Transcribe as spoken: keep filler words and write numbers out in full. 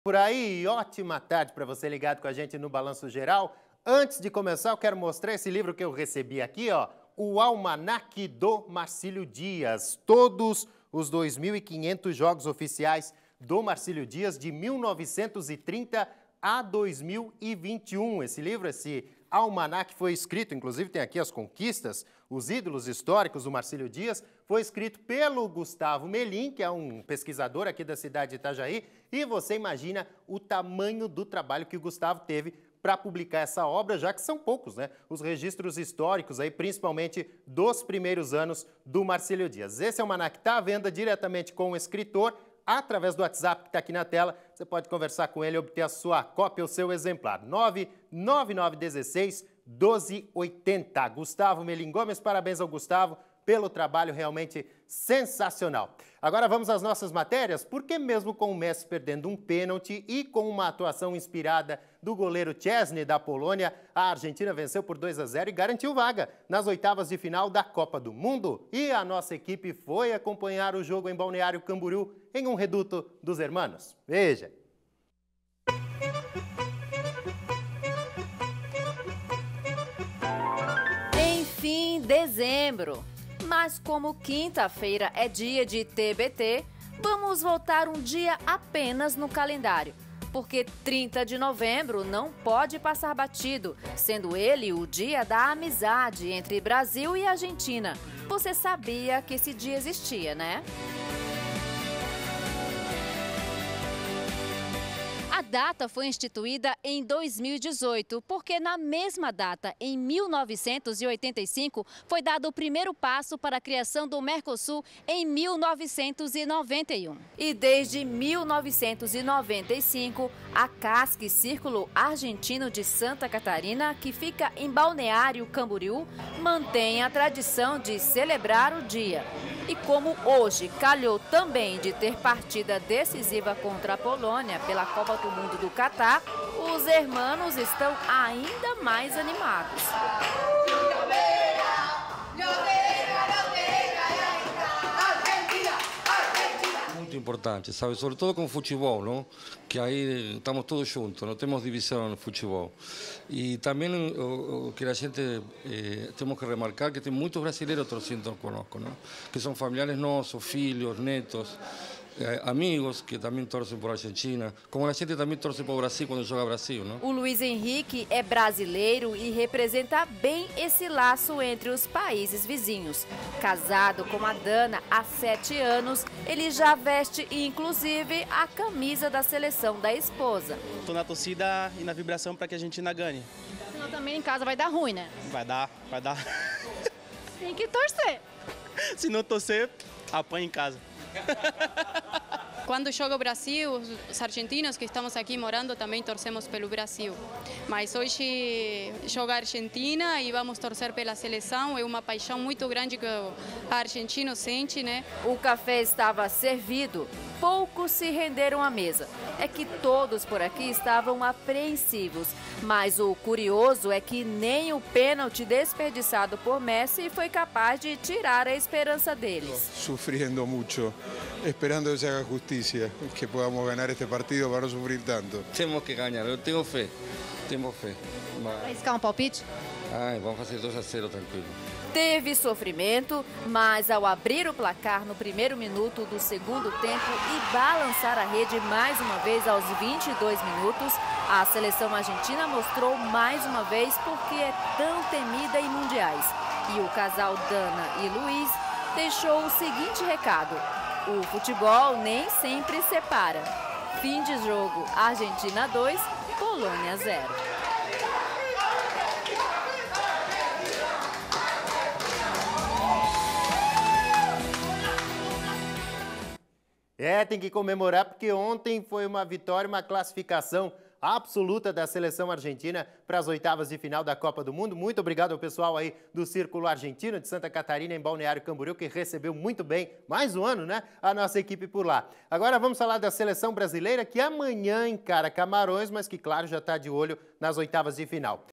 Por aí, ótima tarde para você ligado com a gente no Balanço Geral. Antes de começar, eu quero mostrar esse livro que eu recebi aqui, ó, o Almanaque do Marcílio Dias. Todos os dois mil e quinhentos jogos oficiais do Marcílio Dias de mil novecentos e trinta a dois mil e vinte e um. Esse livro, esse almanaque foi escrito, inclusive tem aqui as conquistas, os ídolos históricos do Marcílio Dias, foi escrito pelo Gustavo Melim, que é um pesquisador aqui da cidade de Itajaí, e você imagina o tamanho do trabalho que o Gustavo teve para publicar essa obra, já que são poucos, né? Os registros históricos, aí, principalmente dos primeiros anos do Marcílio Dias. Esse almanaque está à venda diretamente com o escritor, através do WhatsApp que está aqui na tela. Você pode conversar com ele e obter a sua cópia, o seu exemplar. nove nove nove um seis, doze oitenta. Gustavo Melim Gomes, parabéns ao Gustavo pelo trabalho realmente sensacional. Agora vamos às nossas matérias, porque mesmo com o Messi perdendo um pênalti e com uma atuação inspirada do goleiro Szczesny da Polônia, a Argentina venceu por dois a zero e garantiu vaga nas oitavas de final da Copa do Mundo. E a nossa equipe foi acompanhar o jogo em Balneário Camboriú, em um reduto dos hermanos. Veja! Enfim, dezembro. Mas como quinta-feira é dia de T B T, vamos voltar um dia apenas no calendário. Porque trinta de novembro não pode passar batido, sendo ele o dia da amizade entre Brasil e Argentina. Você sabia que esse dia existia, né? A data foi instituída em dois mil e dezoito, porque na mesma data, em mil novecentos e oitenta e cinco, foi dado o primeiro passo para a criação do Mercosul em mil novecentos e noventa e um. E desde mil novecentos e noventa e cinco, a CASC Círculo Argentino de Santa Catarina, que fica em Balneário Camboriú, mantém a tradição de celebrar o dia. E como hoje calhou também de ter partida decisiva contra a Polônia pela Copa do Mundo do Catar, os hermanos estão ainda mais animados. Muito importante, sabe? Sobre todo com futebol, não? Que aí estamos todos juntos, não temos divisão no futebol. E também o, o que a gente eh, temos que remarcar que tem muitos brasileiros torcendo conosco, não? Que são familiares nossos, filhos, netos. Eh, amigos que também torcem por Argentina, como a gente também torce por Brasil quando joga Brasil, não? O Luiz Henrique é brasileiro e representa bem esse laço entre os países vizinhos. Casado com a Dana há sete anos, ele já veste inclusive a camisa da seleção da esposa. Estou na torcida e na vibração para que a Argentina ganhe. Senão também em casa vai dar ruim, né? Vai dar, vai dar. Tem que torcer. Se não torcer, apanha em casa. Quando joga o Brasil, os argentinos que estamos aqui morando também torcemos pelo Brasil. Mas hoje joga a Argentina e vamos torcer pela seleção. É uma paixão muito grande que o argentino sente, né? O café estava servido. Poucos se renderam à mesa. É que todos por aqui estavam apreensivos. Mas o curioso é que nem o pênalti desperdiçado por Messi foi capaz de tirar a esperança deles. Sufriendo mucho, esperando que se haga justicia, que podamos ganar este partido para não sofrer tanto. Temos que ganhar, eu tenho fé, temos fé. Vai arriscar um palpite? Ai, vamos fazer dois a zero, tranquilo. Teve sofrimento, mas ao abrir o placar no primeiro minuto do segundo tempo e balançar a rede mais uma vez aos vinte e dois minutos, a seleção argentina mostrou mais uma vez porque é tão temida em mundiais. E o casal Dana e Luiz deixou o seguinte recado: o futebol nem sempre separa. Fim de jogo, Argentina dois, Polônia zero. É, tem que comemorar porque ontem foi uma vitória, uma classificação absoluta da seleção argentina para as oitavas de final da Copa do Mundo. Muito obrigado ao pessoal aí do Círculo Argentino de Santa Catarina, em Balneário Camboriú, que recebeu muito bem, mais um ano, né, a nossa equipe por lá. Agora vamos falar da seleção brasileira, que amanhã encara Camarões, mas que, claro, já está de olho nas oitavas de final.